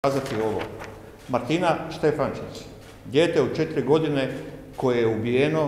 kazati ovo. Martina Štefančić, dijete od 4 godine koje je ubijeno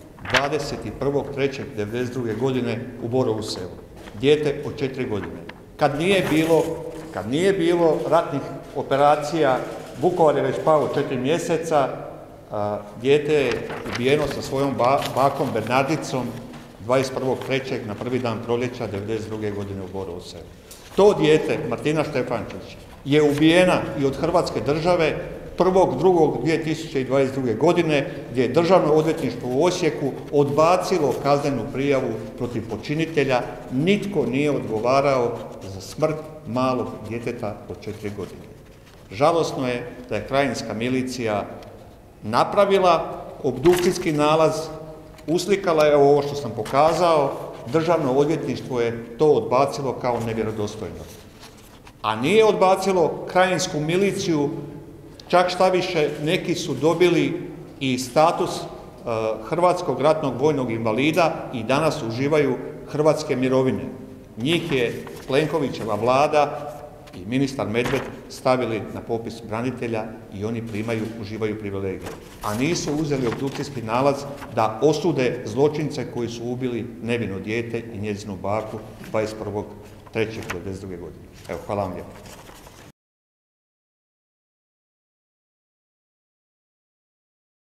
21.3.1992. godine u Borovu Selu. Dijete od 4 godine. Kad nije bilo ratnih operacija, Vukovar je već pao 4 mjeseca, dijete je ubijeno sa svojom bakom Bernardicom 21.3. na prvi dan proljeća 1992. godine u Borovu Selu. To dijete, Martina Štefančić, je ubijena i od Hrvatske države 1.2.2022. godine, gdje je Državno odvjetništvo u Osijeku odbacilo kaznenu prijavu protiv počinitelja. Nitko nije odgovarao za smrt malog djeteta od 4 godine. Žalosno je da je krajinska milicija napravila obdukcijski nalaz, uslikala je ovo što sam pokazao, Državno odvjetništvo je to odbacilo kao nevjerodostojno. A nije odbacilo krajinsku miliciju, čak šta više, neki su dobili i status hrvatskog ratnog vojnog invalida i danas uživaju hrvatske mirovine. Njih je Plenkovićeva vlada i ministar Medved stavili na popis branitelja i oni uživaju privilegije. A nisu uzeli obdukcijski nalaz da osude zločince koji su ubili nevino dijete i njezinu baku 21.3.1992. godine. Evo, hvala vam lijepo.